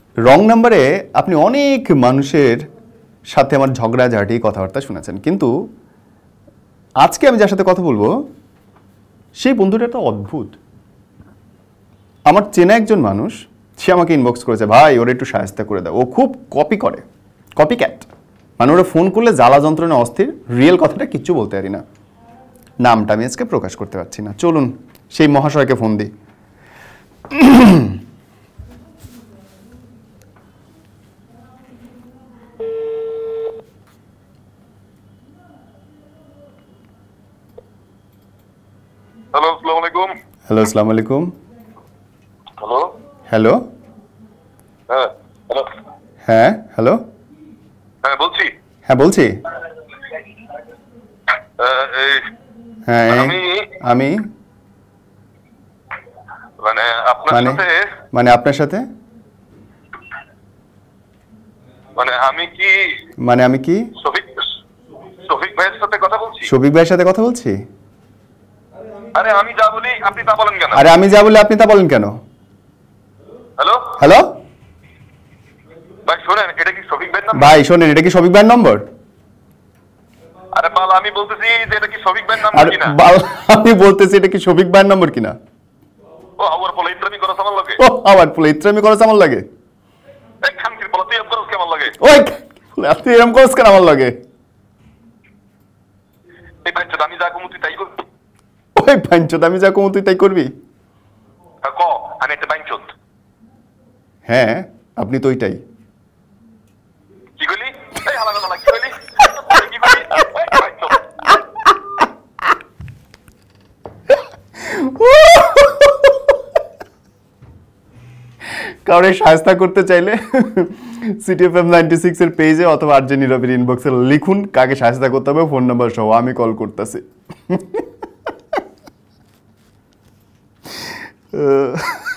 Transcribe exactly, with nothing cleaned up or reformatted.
রং নাম্বারে আপনি অনেক মানুষের সাথে আমার ঝগড়াঝাটি কথাবার্তা শুনেছেন, কিন্তু আজকে আমি যার সাথে কথা বলবো সেই বন্ধুটা তো অদ্ভুত। আমার চেনা একজন মানুষ, সে আমাকে ইনবক্স করেছে, ভাই ওরা একটু সাহায্য করে দাও, ও খুব কপি করে, কপি ক্যাট। মানে ওরা ফোন করলে জ্বালা যন্ত্রণা অস্থির, রিয়েল কথাটা কিচ্ছু বলতে পারি না। নামটা আমি আজকে প্রকাশ করতে পারছি না, চলুন সেই মহাশয়কে ফোন দিই। হ্যালো, আসসালামু আলাইকুম। হ্যালো, আসসালামু আলাইকুম। হ্যালো হ্যালো হ্যাঁ হ্যালো হ্যাঁ হ্যালো হ্যাঁ বলছি হ্যাঁ বলছি আহ, এই হ্যাঁ এই, আমি আমি মানে আপনার মানে সাথে মানে আপনার সাথে মানে আমি কি মানে আমি কি শফিক শফিক ভাইয়ের সাথে কথা বলছি? শফিক ভাইয়ের সাথে কথা বলছি? আরে আমি যা বলি আপনি তা বলেন কেন? আরে আমি যা বলি আপনি তা বলেন কেন? হ্যালো হ্যালো ভাই শোনেন, এটা কি শফিক ভাইয়ের নাম্বার? ভাই শোনেন, এটা কি শফিক ভাইয়ের নম্বর? আরে বাল, আমি বলতেছি যে এটা কি শফিক ভাইয়ের নাম্বার আরে কিনা? বাল, আমি বলতেছি এটা কি শফিক ভাইয়ের নম্বর কিনা? ও আমার বলে ইন্টারমি করা সামান লাগে। ও আমার ফুলে ইত্রামি করে আমার লাগে। এক খানকির বলা তুই আপনার কেমন লাগে? ওই ফুলে আপনি এরকম করছ কেন আমার লাগে? এই ভাই আমি যা কমু তুই তাই করবি? ওই পাঞ্চত আমি যা কমু তুই তাই করবি? হ্যাঁ, ক আমি একটা বাইঞ্চত। হ্যাঁ আপনি তো ওইটাই। কি কইলি? এই হালা হালা কি কইলি? কি কইলি? এই বাইঞ্চত। কাউরে সাহায্য করতে চাইলে সিটি এফ এম নাইনটি সিক্স এর পেজে অথবা আর জে নীরবের ইনবক্সে লিখুন কাকে সাহায্য করতে হবে, ফোন নাম্বার সহ, আমি কল করতেছি।